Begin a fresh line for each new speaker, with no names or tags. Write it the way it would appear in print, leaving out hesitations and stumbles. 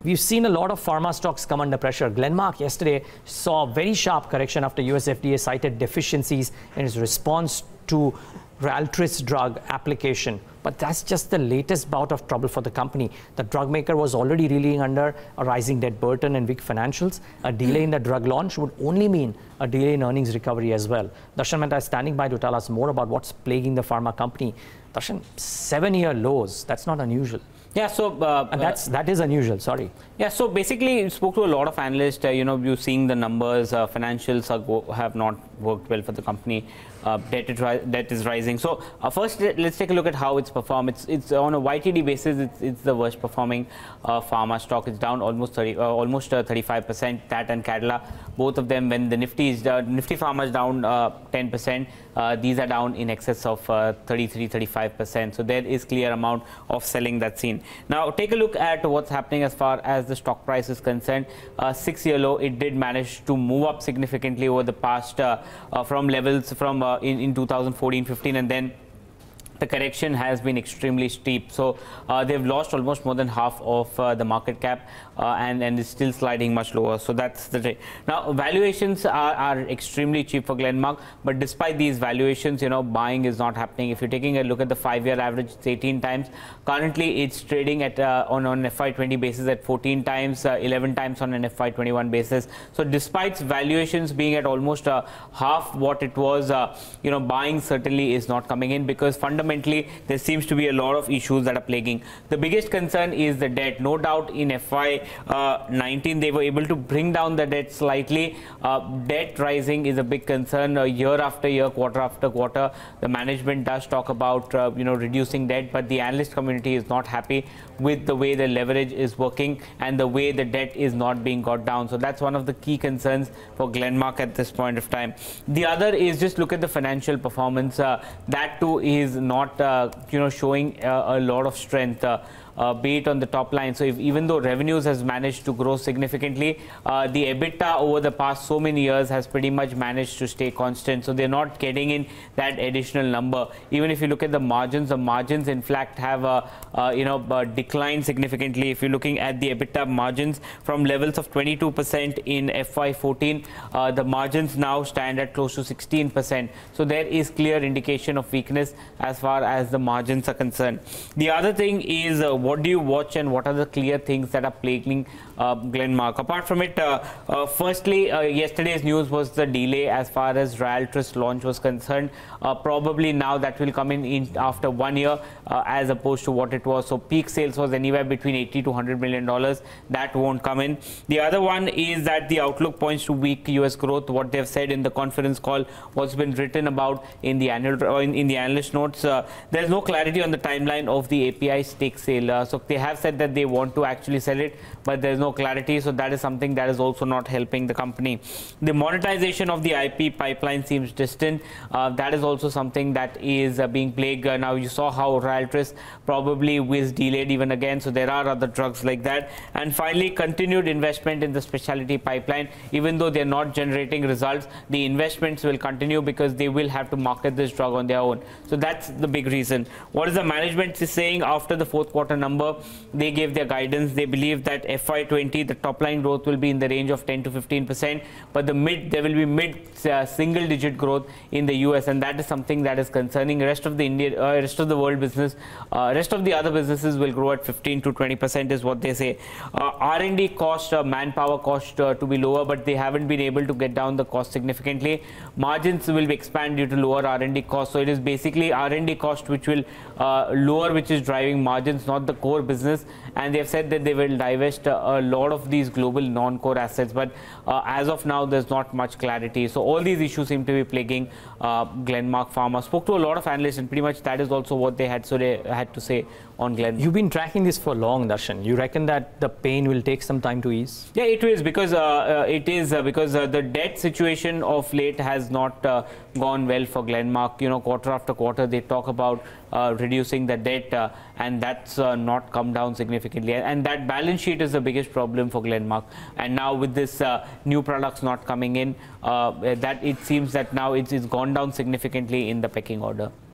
we've seen a lot of pharma stocks come under pressure. Glenmark yesterday saw a very sharp correction after US FDA cited deficiencies in its response to Ryaltris drug application. But that's just the latest bout of trouble for the company. The drug maker was already reeling under a rising debt burden and weak financials. A delay in the drug launch would only mean a delay in earnings recovery as well. Darshan Mehta is standing by to tell us more about what's plaguing the pharma company. Darshan, 7-year lows, that's not unusual.
Yeah, so
that is unusual. Sorry.
Yeah, so basically, you spoke to a lot of analysts. You're seeing the numbers. Financials have not worked well for the company. Debt is rising. So first, let's take a look at how it's performed. It's on a YTD basis. It's the worst performing pharma stock. It's down almost 35%. That and Cadila, both of them. When the Nifty Pharma is down 10%, these are down in excess of 33-35%. So there is clear amount of selling that's seen. Now take a look at what's happening as far as the stock price is concerned. 6-year low, it did manage to move up significantly over the past from levels from in 2014-15, and then the correction has been extremely steep. So they've lost almost more than half of the market cap, and is still sliding much lower. So that's the trade. Now valuations are extremely cheap for Glenmark, but despite these valuations, buying is not happening. If you're taking a look at the 5-year average, it's 18 times. Currently it's trading at on FY20 basis at 14 times, 11 times on an FY21 basis. So despite valuations being at almost half what it was, buying certainly is not coming in, because fundamentally there seems to be a lot of issues that are plaguing. The biggest concern is the debt. No doubt in FY19 they were able to bring down the debt slightly. Debt rising is a big concern. Year after year, quarter after quarter, the management does talk about reducing debt, but the analyst community is not happy with the way the leverage is working and the way the debt is not being got down. So that's one of the key concerns for Glenmark at this point of time. The other is just look at the financial performance. That too is not showing a lot of strength, be it on the top line. So even though revenues has managed to grow significantly, the EBITDA over the past so many years has pretty much managed to stay constant. So they're not getting in that additional number. Even if you look at the margins in fact have declined significantly. If you're looking at the EBITDA margins from levels of 22% in FY14, the margins now stand at close to 16%. So there is clear indication of weakness as far as the margins are concerned. The other thing is what do you watch and what are the clear things that are plaguing Glenmark? Apart from it, firstly, yesterday's news was the delay as far as Ryaltris launch was concerned. Probably now that will come in after 1 year as opposed to what it was. So peak sales was anywhere between $80 to $100 million. That won't come in. The other one is that the outlook points to weak US growth. What they've said in the conference call, what's been written about in the annual in the analyst notes. There's no clarity on the timeline of the API stake sale. So they have said that they want to actually sell it, but there's no clarity. So that is something that is also not helping the company. The monetization of the IP pipeline seems distant. That is also something that is being plagued. Now you saw how Ryaltris probably was delayed even again. So there are other drugs like that. And finally, continued investment in the specialty pipeline. Even though they're not generating results, the investments will continue because they will have to market this drug on their own. So that's the big reason. What is the management saying after the fourth quarter number? They gave their guidance. They believe that FY20, the top line growth will be in the range of 10 to 15%, but there will be mid single digit growth in the US, and that is something that is concerning. Rest of the world business, rest of the other businesses will grow at 15 to 20% is what they say. R&D cost, manpower cost to be lower, but they haven't been able to get down the cost significantly. Margins will be expanded due to lower R&D costs. So it is basically R&D cost which will lower, which is driving margins, not the core business. And they have said that they will divest a lot of these global non-core assets, but as of now there's not much clarity. So all these issues seem to be plaguing Glenmark Pharma. Spoke to a lot of analysts, and pretty much that is also what they had to say on Glenmark.
You've been tracking this for long, Darshan. You reckon that the pain will take some time to ease?
Yeah, it is, because the debt situation of late has not gone well for Glenmark. Quarter after quarter they talk about reducing the debt, and that's not come down significantly, and that balance sheet is the biggest problem for Glenmark. And now with this new products not coming in, that it seems that now it's gone down significantly in the pecking order.